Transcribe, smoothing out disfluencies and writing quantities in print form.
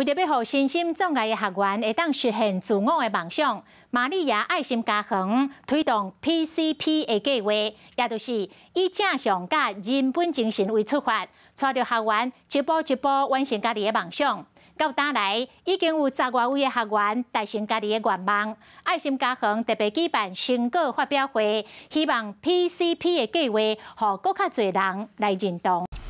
为着要让身心障碍的学员会当实现自我的梦想，玛利亚爱心家园推动 PCP 的计划，也就是以正向甲人本精神为出发，带着学员一步一步完成家己的梦想。到今来，已经有10多位的学员达成家己的愿望。爱心家园特别举办成果发表会，希望 PCP 的计划，让更较侪人来认同。